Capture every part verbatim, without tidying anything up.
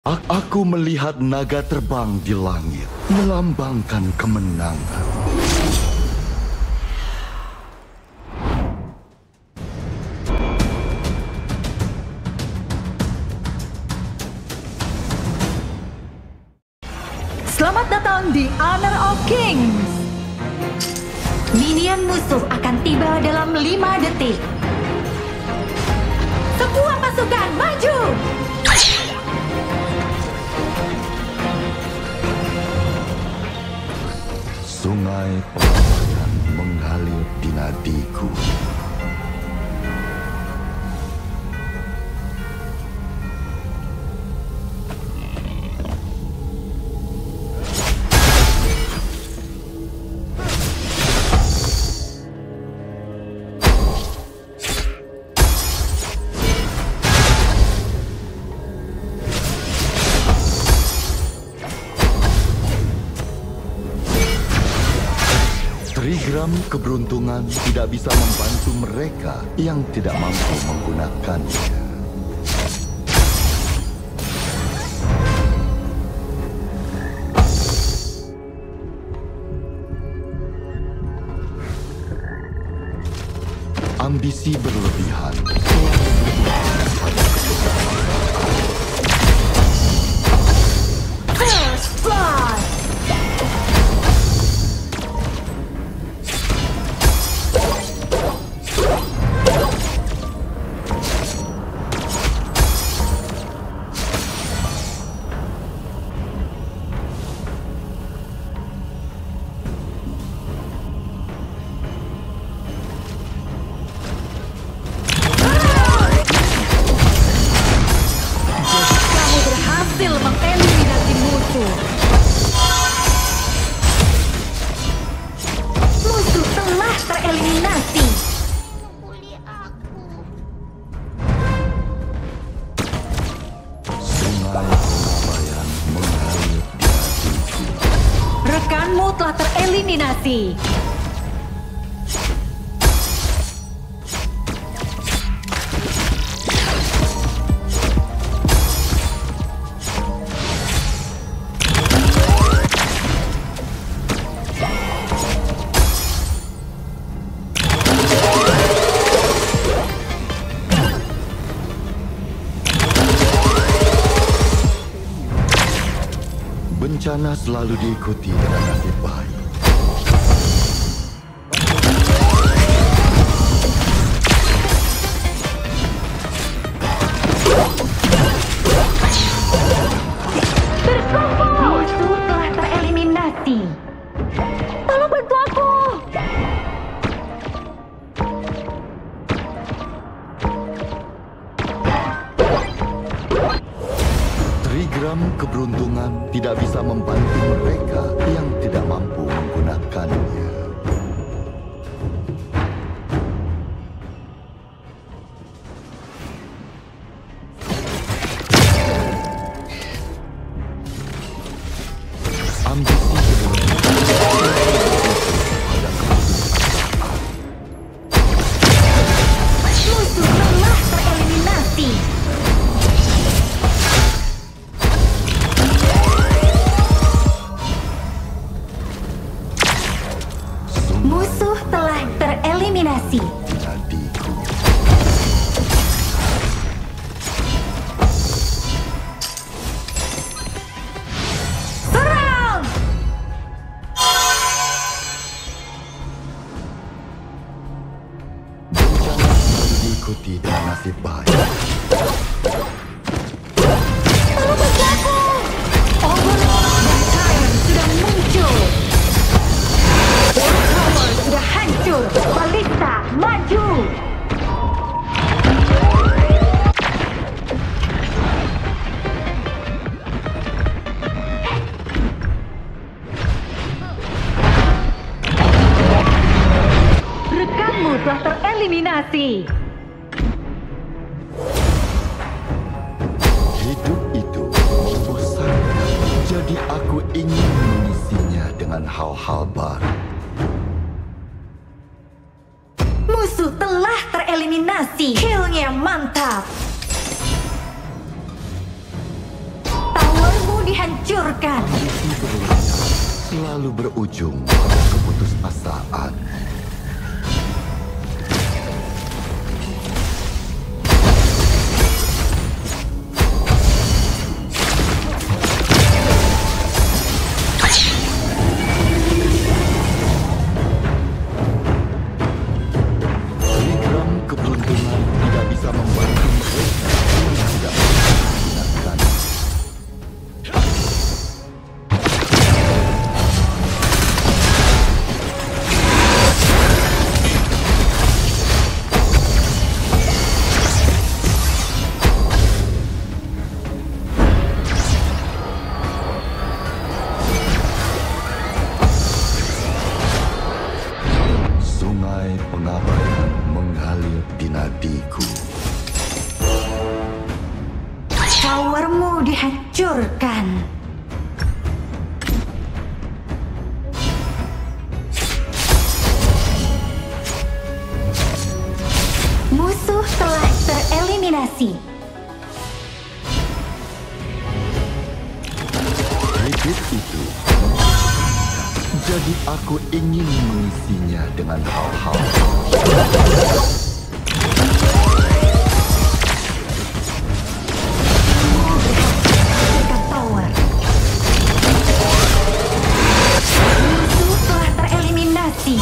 A- Aku melihat naga terbang di langit, melambangkan kemenangan. Selamat datang di Honor of Kings. Minion musuh akan tiba dalam lima detik. Semua pasukan maju! Sungai pelayan mengalir di nadiku. Trigram keberuntungan tidak bisa membantu mereka yang tidak mampu menggunakannya. Ambisi berlebihan. First blood! Mengeliminasi musuh. Musuh telah tereliminasi. Pukuli aku. Sungai pelayan mengalir di nadiku. Rekanmu telah tereliminasi. Bencana selalu diikuti dengan nasib baik. Musuh telah tereliminasi. Tolong bantu aku. Trigram keberuntungan tidak bisa membantu mereka yang tidak mampu menggunakannya. Ambisi Musuh telah tereliminasi. Musuh telah tereliminasi. nadiku. Serang! Bencana selalu diikuti dengan nasib baik. Tolong bantu aku. Overlord dan Tyrant sudah muncul. Tower sudah hancur. Balista maju. Rekanmu telah tereliminasi. Hidup itu membosankan, jadi aku ingin mengisinya dengan hal-hal baru. Musuh telah tereliminasi. Killnya mantap. dihancurkan. Ambisi berlebihan selalu berujung pada keputusasaan. Telegram keberuntungan tidak bisa membantu mereka yang tidak menggunakan. Sungai pengabaian mengalir di nadiku. Towermu dihancurkan. Musuh telah tereliminasi. Hidup itu, jadi aku ingin mengisinya dengan hal-hal. Dekat tower. Musuh telah tereliminasi.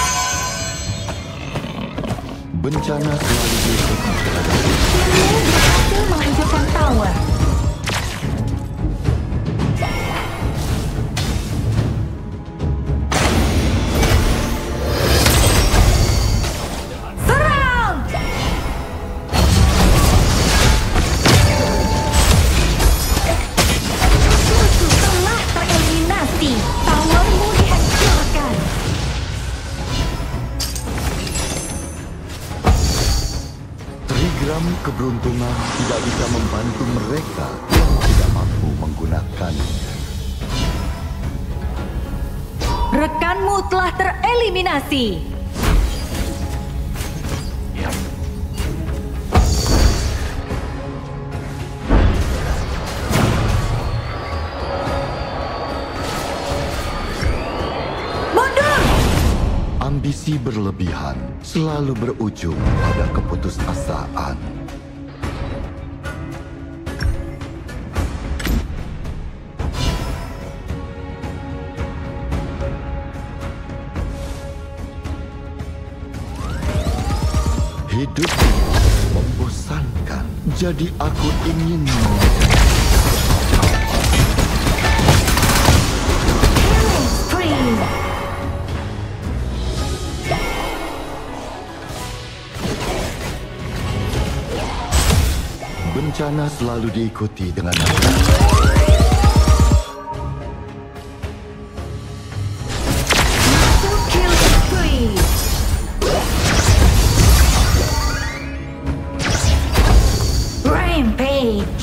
Bencana selalu diikuti terhadap Timmu berhasil menghancurkan tower. Serang! Musuh telah tereliminasi. Towermu dihancurkan. Trigram keberuntungan tidak bisa membantu mereka yang tidak mampu menggunakannya. Rekanmu telah tereliminasi. Mundur! Ambisi berlebihan selalu berujung pada keputusasaan. Hidup membosankan, jadi aku ingin Killing spree. bencana selalu diikuti dengan Musuh killing spree. Rampage.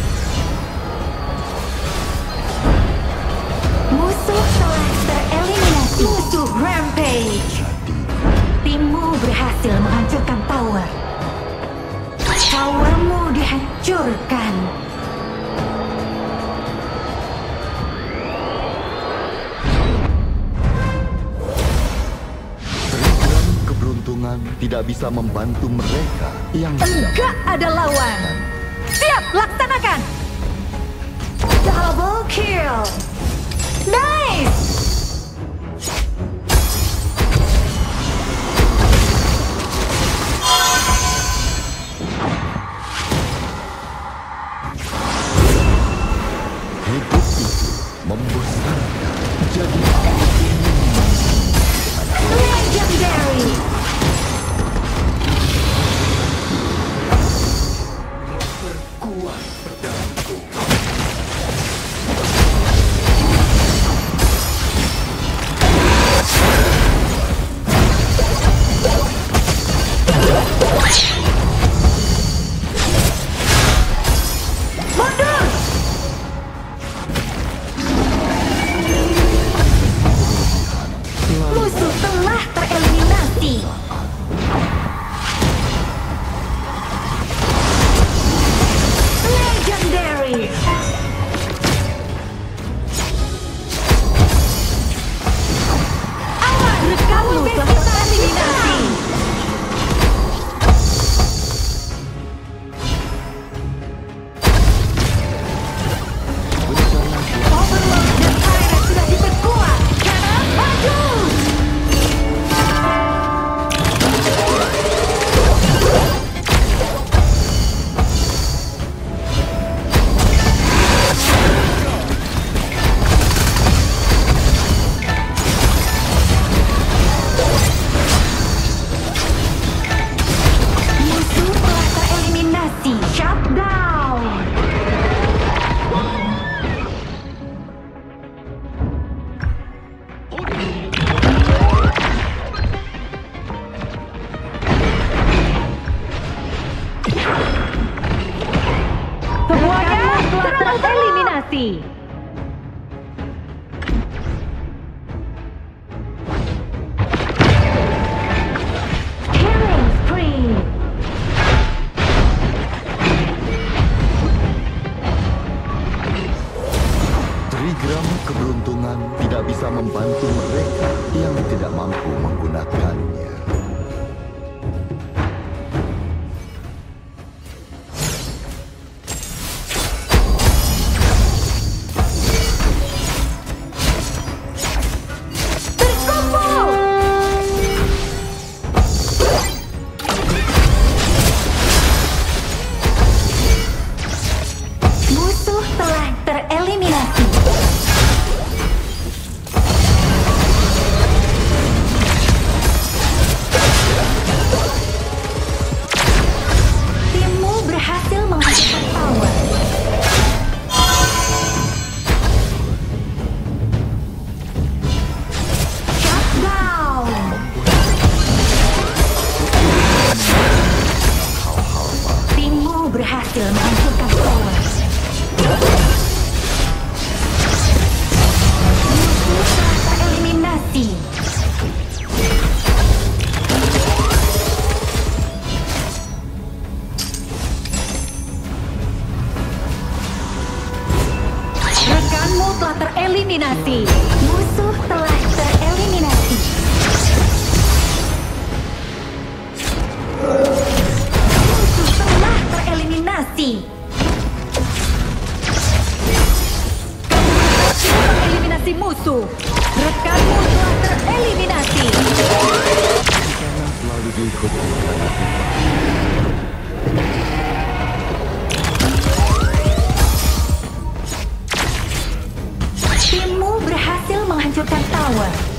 Musuh telah tereliminasi. Musuh Rampage. Timmu berhasil menghancurkan tower. Towermu dihancurkan. Trigram keberuntungan tidak bisa membantu mereka yang tidak Enggak ada lawan. Siap, laksanakan. Double kill. Nice. hidup itu membosankan. Jadi aku ingin Legendary. eliminasi. Killing spree. Trigram keberuntungan tidak bisa membantu mereka yang tidak mampu menggunakannya. Musuh telah tereliminasi. Timmu berhasil menghasilkan tower. Shutdown. Timmu berhasil menghancurkan tower. Musuh telah tereliminasi. Rekanmu telah tereliminasi. Musuh telah tereliminasi. Musuh telah tereliminasi. Eliminasi musuh. Rekanmu telah tereliminasi. Karena selalu diikuti karena Timmu berhasil menghancurkan tower.